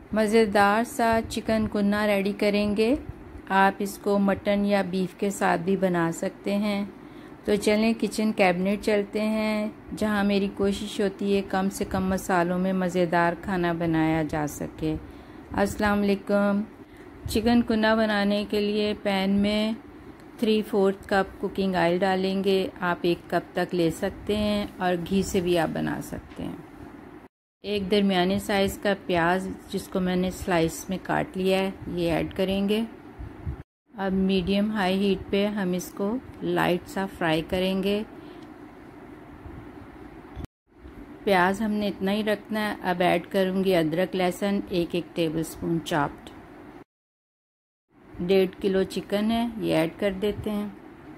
मज़ेदार सा चिकन कुन्ना रेडी करेंगे। आप इसको मटन या बीफ के साथ भी बना सकते हैं। तो चलें किचन कैबिनेट चलते हैं, जहां मेरी कोशिश होती है कम से कम मसालों में मज़ेदार खाना बनाया जा सके। अस्सलाम वालेकुम। चिकन कुन्ना बनाने के लिए पैन में 3/4 कप कुकिंग ऑयल डालेंगे। आप 1 कप तक ले सकते हैं और घी से भी आप बना सकते हैं। एक दरमियाने साइज़ का प्याज जिसको मैंने स्लाइस में काट लिया है, ये ऐड करेंगे। अब मीडियम हाई हीट पे हम इसको लाइट सा फ्राई करेंगे। प्याज हमने इतना ही रखना है। अब ऐड करूँगी अदरक लहसुन 1 टेबलस्पून चॉप्ड। 1.5 किलो चिकन है, ये ऐड कर देते हैं।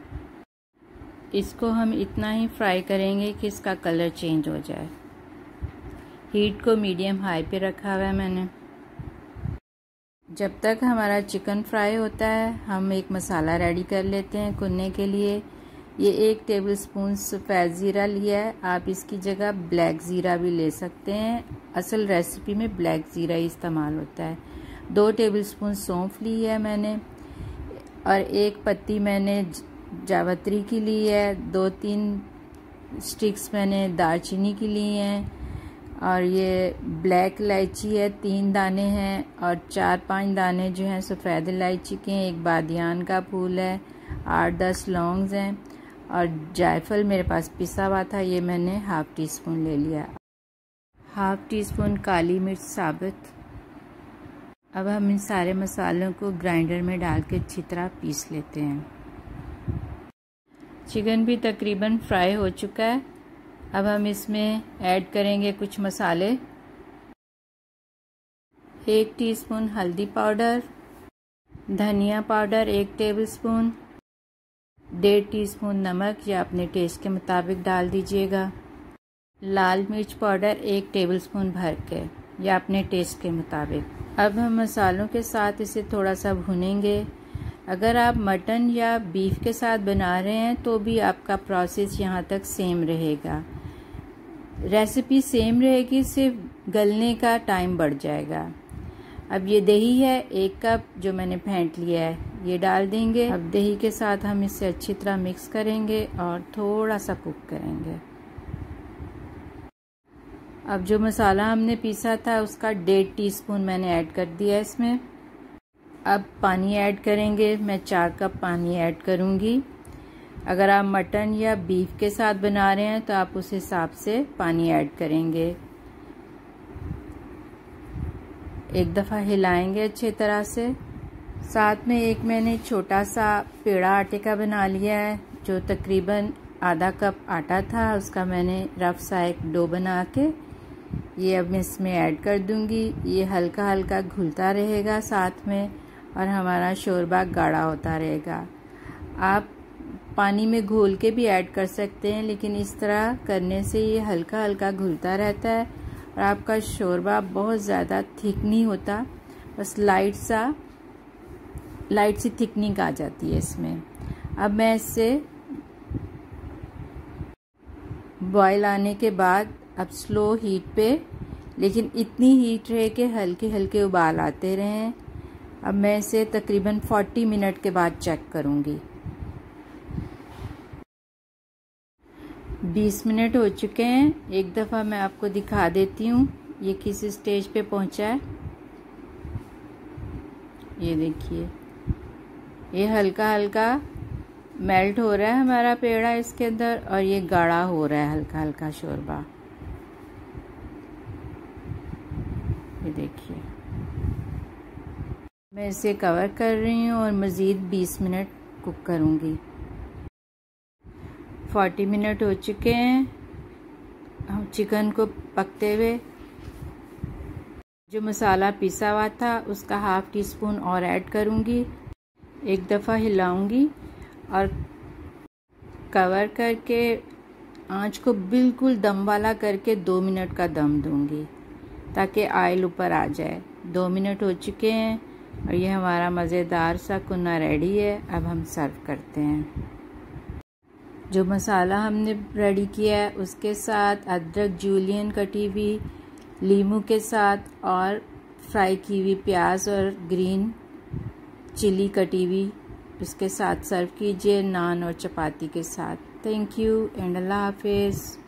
इसको हम इतना ही फ्राई करेंगे कि इसका कलर चेंज हो जाए। हीट को मीडियम हाई पे रखा हुआ है मैंने। जब तक हमारा चिकन फ्राई होता है हम एक मसाला रेडी कर लेते हैं कुन्ने के लिए। ये 1 टेबलस्पून सफ़ेद ज़ीरा लिया है। आप इसकी जगह ब्लैक ज़ीरा भी ले सकते हैं। असल रेसिपी में ब्लैक ज़ीरा ही इस्तेमाल होता है। 2 टेबलस्पून सौंफ ली है मैंने और 1 पत्ती मैंने जावित्री की ली है। 2-3 स्टिक्स मैंने दालचीनी की ली हैं और ये ब्लैक इलायची है, 3 दाने हैं और 4-5 दाने जो हैं सफ़ेद इलायची के हैं। 1 बादियान का फूल है, 8-10 लौंग्स हैं और जायफल मेरे पास पिसा हुआ था, ये मैंने ½ टीस्पून ले लिया। ½ टीस्पून काली मिर्च साबुत। अब हम इन सारे मसालों को ग्राइंडर में डाल के अच्छी तरह पीस लेते हैं। चिकन भी तकरीबन फ्राई हो चुका है। अब हम इसमें ऐड करेंगे कुछ मसाले। 1 टीस्पून हल्दी पाउडर, धनिया पाउडर 1 टेबलस्पून, 1.5 टीस्पून नमक या अपने टेस्ट के मुताबिक डाल दीजिएगा। लाल मिर्च पाउडर 1 टेबलस्पून भर के या अपने टेस्ट के मुताबिक। अब हम मसालों के साथ इसे थोड़ा सा भूनेंगे। अगर आप मटन या बीफ के साथ बना रहे हैं तो भी आपका प्रोसेस यहाँ तक सेम रहेगा। रेसिपी सेम रहेगी, सिर्फ गलने का टाइम बढ़ जाएगा। अब ये दही है 1 कप जो मैंने फेंट लिया है, ये डाल देंगे। अब दही के साथ हम इसे अच्छी तरह मिक्स करेंगे और थोड़ा सा कुक करेंगे। अब जो मसाला हमने पीसा था उसका 1.5 टीस्पून मैंने ऐड कर दिया इसमें। अब पानी ऐड करेंगे। मैं 4 कप पानी ऐड करूँगी। अगर आप मटन या बीफ के साथ बना रहे हैं तो आप उस हिसाब से पानी ऐड करेंगे। एक दफ़ा हिलाएंगे अच्छी तरह से। साथ में एक मैंने छोटा सा पेड़ा आटे का बना लिया है, जो तकरीबन ½ कप आटा था, उसका मैंने रफ सा एक डो बना के ये अब मैं इसमें ऐड कर दूंगी। ये हल्का हल्का घुलता रहेगा साथ में और हमारा शोरबा गाढ़ा होता रहेगा। आप पानी में घोल के भी ऐड कर सकते हैं, लेकिन इस तरह करने से ये हल्का हल्का घुलता रहता है और आपका शोरबा बहुत ज़्यादा थिक नहीं होता, बस लाइट सी थिकनिंग आ जाती है इसमें। अब मैं इससे बॉयल आने के बाद अब स्लो हीट पे, लेकिन इतनी हीट रहे कि हल्के हल्के उबाल आते रहें। अब मैं इसे तकरीबन 40 मिनट के बाद चेक करूँगी। 20 मिनट हो चुके हैं। एक दफ़ा मैं आपको दिखा देती हूँ ये किस स्टेज पे पहुँचा है। ये देखिए, ये हल्का हल्का मेल्ट हो रहा है हमारा पेड़ा इसके अंदर और ये गाढ़ा हो रहा है हल्का हल्का शोरबा। ये देखिए, मैं इसे कवर कर रही हूँ और मज़ीद 20 मिनट कुक करूँगी। 40 मिनट हो चुके हैं हम चिकन को पकते हुए। जो मसाला पिसा हुआ था उसका ½ टीस्पून और ऐड करूँगी। एक दफ़ा हिलाऊंगी और कवर करके आंच को बिल्कुल दम वाला करके 2 मिनट का दम दूंगी ताकि ऑयल ऊपर आ जाए। 2 मिनट हो चुके हैं और ये हमारा मज़ेदार सा कुन्ना रेडी है। अब हम सर्व करते हैं। जो मसाला हमने रेडी किया है उसके साथ अदरक जूलियन कटी हुई लीमू के साथ और फ्राई की हुई प्याज और ग्रीन चिली कटी हुई इसके साथ सर्व कीजिए, नान और चपाती के साथ। थैंक यू एंड अल्लाह हाफिज़।